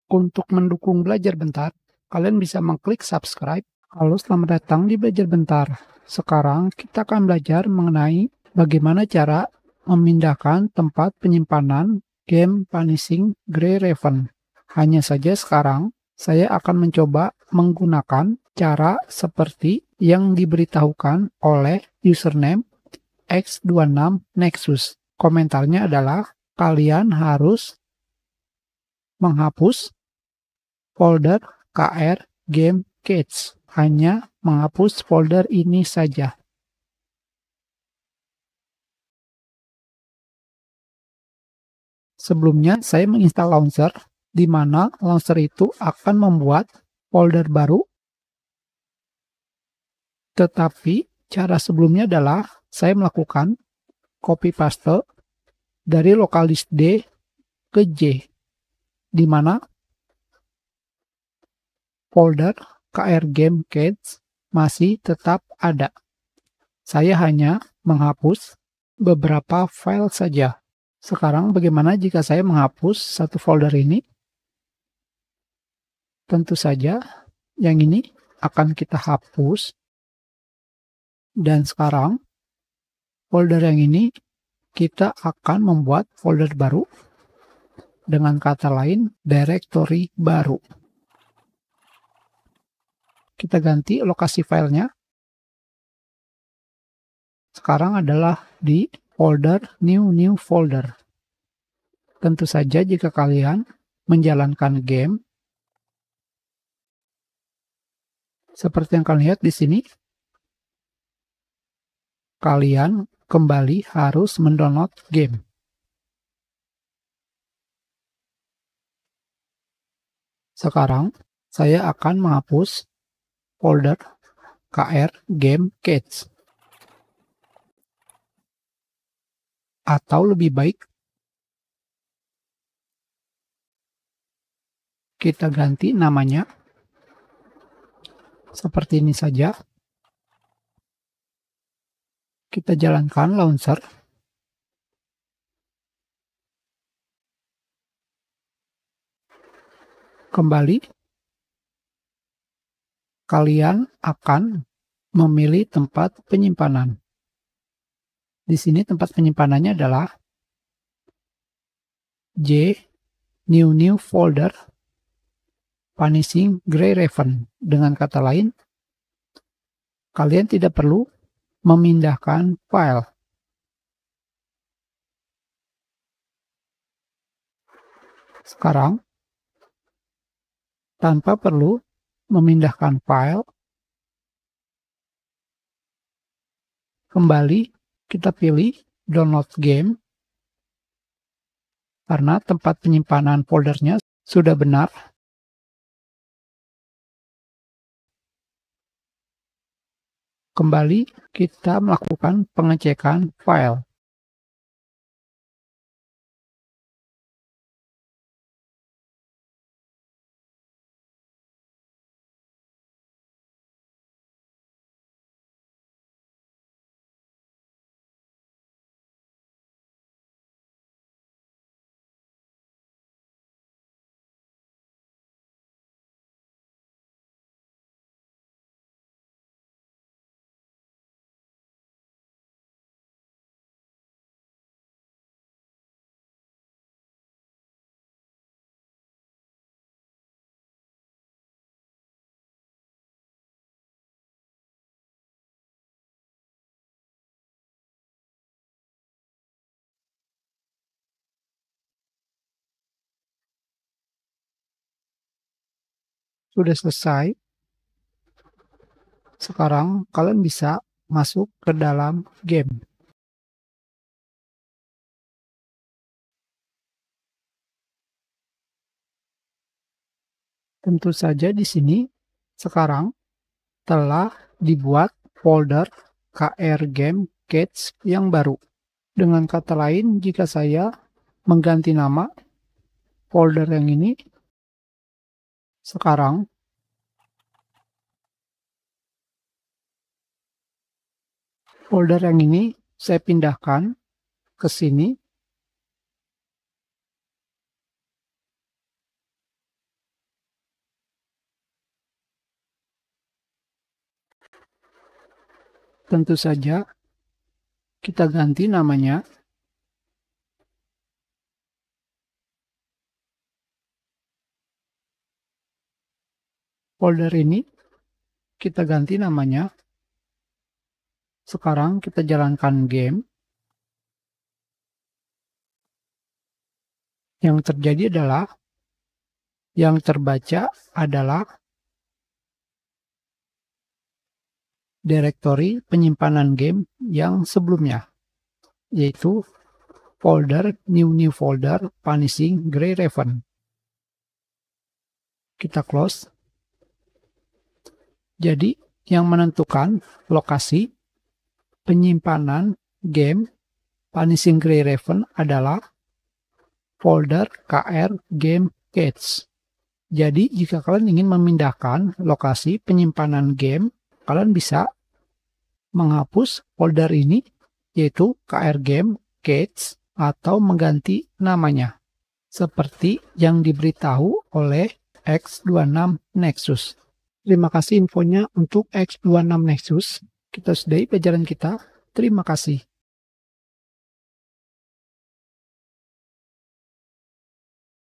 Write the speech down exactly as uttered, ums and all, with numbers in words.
Untuk mendukung Belajar Bentar, kalian bisa mengklik subscribe. Halo, selamat datang di Belajar Bentar. Sekarang kita akan belajar mengenai bagaimana cara memindahkan tempat penyimpanan game Vanishing Grey Raven. Hanya saja sekarang saya akan mencoba menggunakan cara seperti yang diberitahukan oleh username X dua enam Nexus. Komentarnya adalah kalian harus menghapus folder K R Game Cage. Hanya menghapus folder ini saja. Sebelumnya saya menginstal launcher, di mana launcher itu akan membuat folder baru. Tetapi cara sebelumnya adalah saya melakukan copy paste dari local disk D ke J, di mana folder K R Game Cage masih tetap ada. Saya hanya menghapus beberapa file saja. Sekarang bagaimana jika saya menghapus satu folder ini? Tentu saja yang ini akan kita hapus. Dan sekarang folder yang ini kita akan membuat folder baru. Dengan kata lain, directory baru. Kita ganti lokasi filenya. Sekarang adalah di folder new new folder. Tentu saja jika kalian menjalankan game seperti yang kalian lihat di sini, kalian kembali harus mendownload game. Sekarang saya akan menghapus folder K R Game Cage. Atau lebih baik kita ganti namanya seperti ini saja. Kita jalankan launcher. Kembali, kalian akan memilih tempat penyimpanan. Di sini tempat penyimpanannya adalah J new new folder Vanishing Grey Raven. Dengan kata lain, kalian tidak perlu memindahkan file. Sekarang, tanpa perlu memindahkan file, kembali kita pilih download game, karena tempat penyimpanan foldernya sudah benar. Kembali kita melakukan pengecekan file. Sudah selesai. Sekarang kalian bisa masuk ke dalam game. Tentu saja di sini sekarang telah dibuat folder K R Game Cage yang baru. Dengan kata lain, jika saya mengganti nama folder yang ini, sekarang folder yang ini saya pindahkan ke sini. Tentu saja kita ganti namanya. Folder ini kita ganti namanya. Sekarang kita jalankan game. Yang terjadi adalah yang terbaca adalah direktori penyimpanan game yang sebelumnya, yaitu folder new new folder Punishing Grey Raven. Kita close. Jadi yang menentukan lokasi penyimpanan game Punishing Grey Raven adalah folder K R Game Cache. Jadi jika kalian ingin memindahkan lokasi penyimpanan game, kalian bisa menghapus folder ini, yaitu K R Game Cache, atau mengganti namanya seperti yang diberitahu oleh X dua puluh enam Nexus. Terima kasih infonya untuk X dua puluh enam Nexus. Kita sudahi pelajaran kita. Terima kasih.